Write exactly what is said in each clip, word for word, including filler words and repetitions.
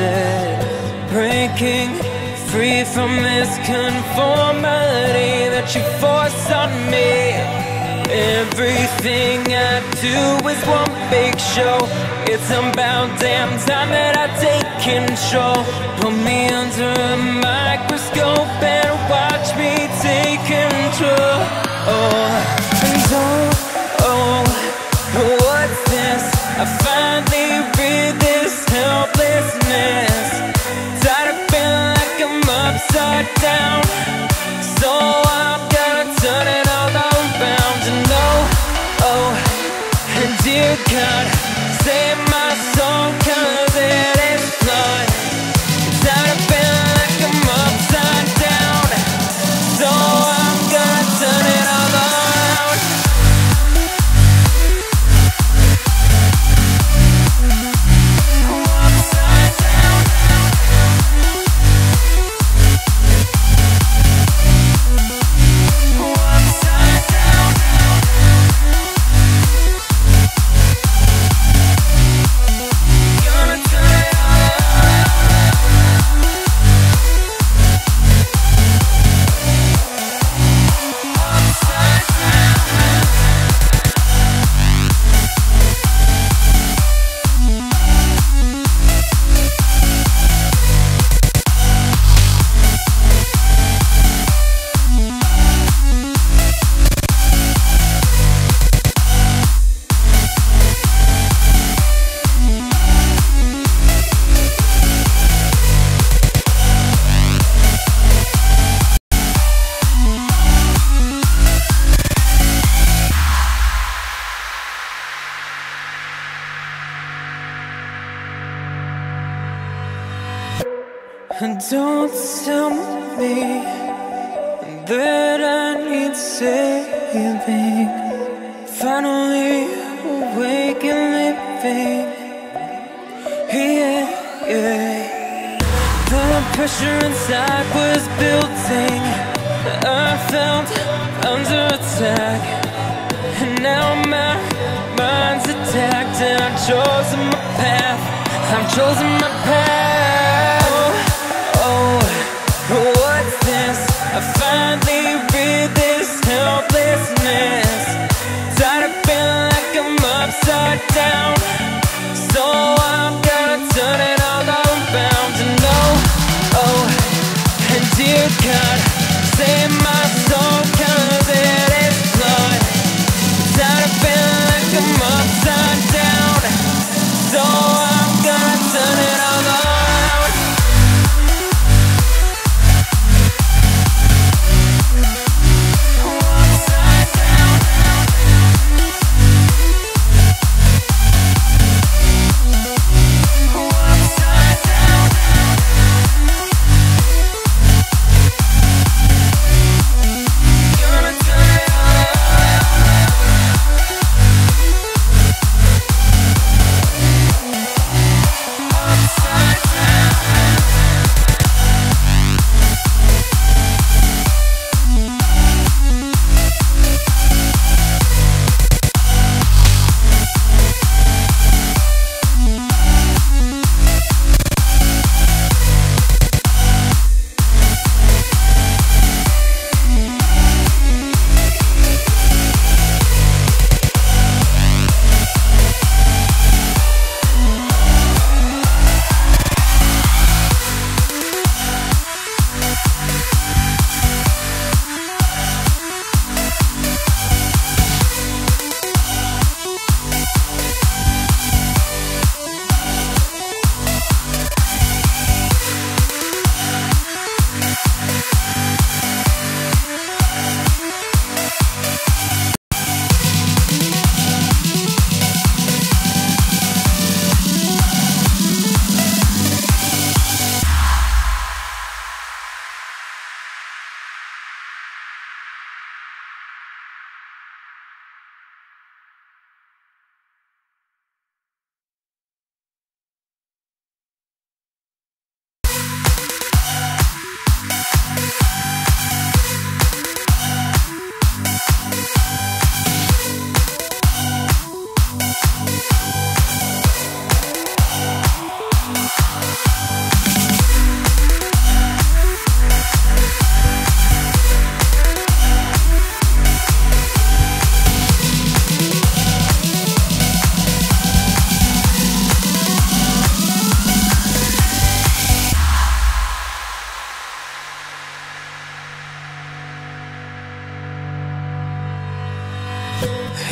said, breaking free from this conformity that you force on me. Everything I do is one big show. It's about damn time that I take control. Put me under a microscope and watch me take control. Oh, and oh, oh, what's this? I finally read this helplessness. Tired of feeling like I'm upside down, so I'm gonna turn it all around. And oh, oh, and dear God, save my soul, cause it is flawed. Tired of feeling like I'm upside down, so I'm gonna turn it all around. Don't tell me that I need saving. Finally awake and living. Yeah, yeah. The pressure inside was building. I felt under attack, and now my mind's attacked. And I've chosen my path. I've chosen my path. Oh, what's this? I finally read this helplessness. Tired of feeling like I'm upside down, so I'm gonna turn it all around. And oh, oh, and dear God, save my soul, cause it is flawed. Tired of feeling like I'm upside down, so I'm gonna turn it all around.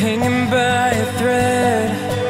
hanging by a thread,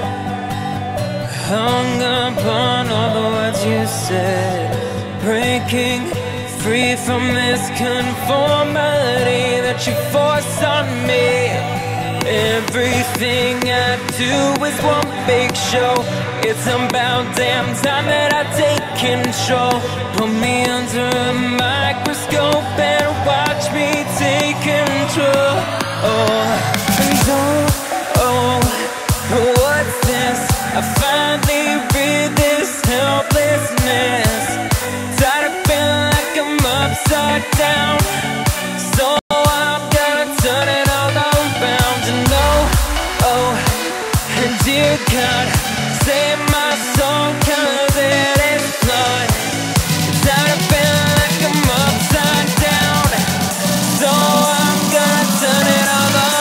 hung up on all the words you said, breaking free from this conformity that you force on me. Everything I do is one big show. It's about damn time that I take control. Put me under a microscope and watch me take control. Oh, and oh, oh, what's this? I finally read this helplessness. Tired of feeling like I'm upside down, so I'm gonna turn it all around. And oh, oh, and dear God, save my soul, cause it is flawed. Tired of feeling like I'm upside down, so I'm gonna turn it all around.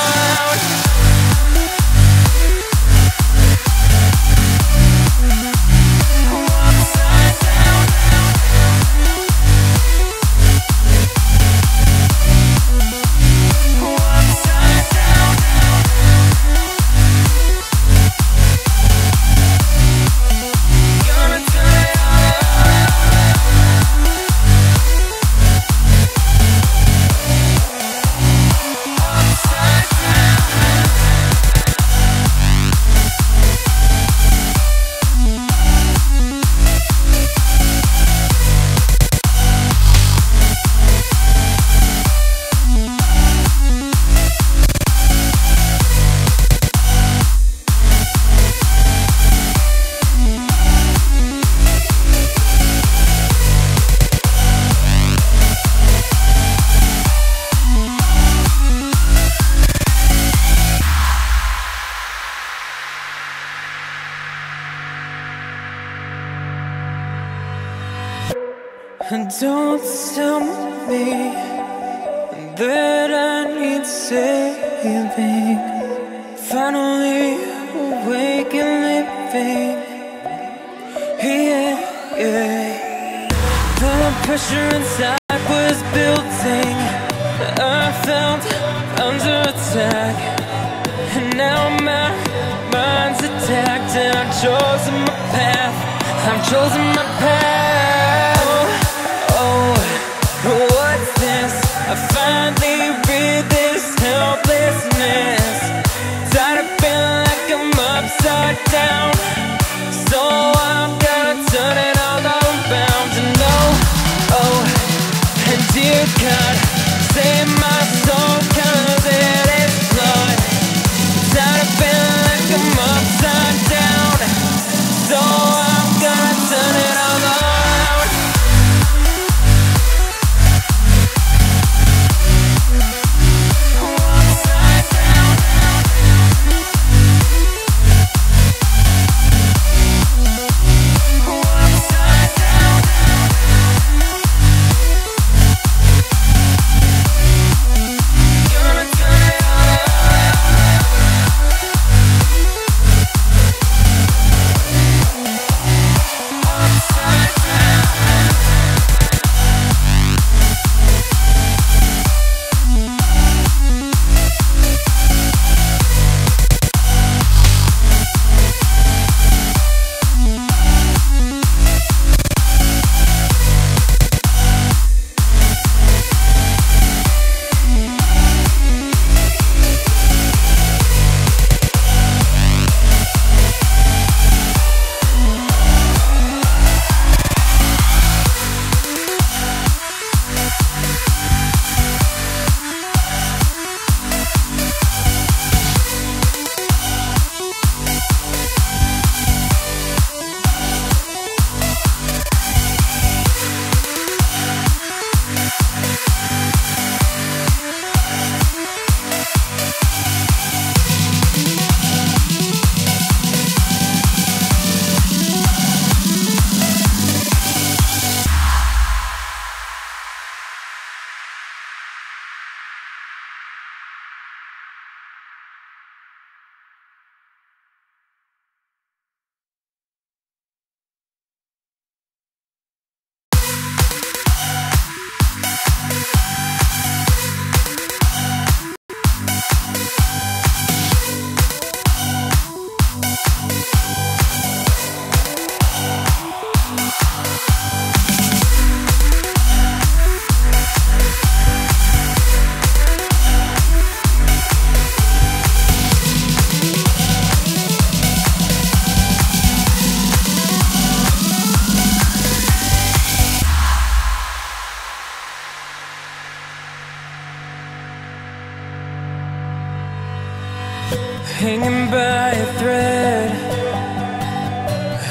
Don't tell me that I need saving. Finally awake and living. Yeah, yeah. The pressure inside was building. I felt under attack, and now my mind's attacked. And I've chosen my path. I've chosen my path. What's this? I finally read this helplessness. Tired of feeling like I'm upside down, so I'm gonna turn it all around. And oh, oh, and dear God, save my soul, cause it is flawed. Tired of feeling like I'm upside down, so I'm gonna turn it all around.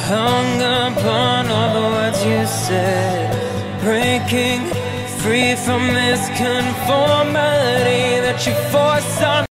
hung upon all the words you said. Breaking free from this conformity that you force on